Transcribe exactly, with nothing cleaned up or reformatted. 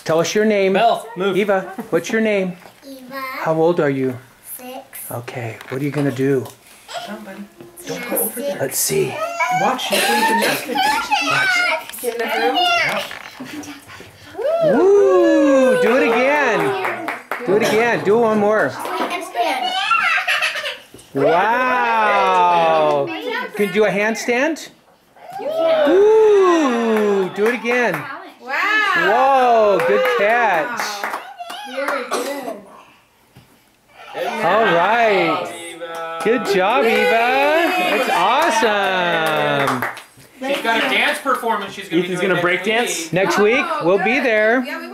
Tell us your name. Belle, move. Eva, what's your name? Eva. How old are you? Six. Okay, what are you gonna do? Come, buddy. Don't go over there. Let's see. Watch, she's doing gymnastics. Get in the room. Woo! Do it again. Do it again. Do one more. Wow! Can you do a handstand? Ooh! Do it again. Wow! Whoa! Good catch. Very good. All right. Good job, Eva. That's awesome. She's got a dance performance she's going to be doing. Ethan's gonna next break week. dance next week. We'll be there. Yeah, we